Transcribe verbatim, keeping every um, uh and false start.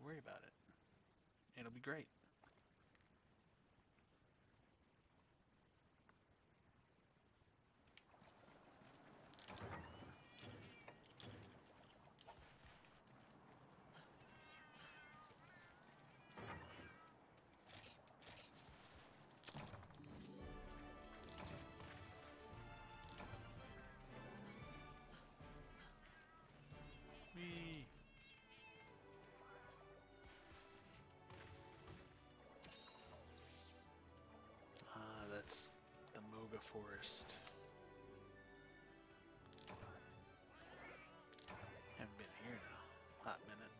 worry about it. It'll be great. Whee! Ah, that's the Moga Forest. Haven't been here in a hot minute.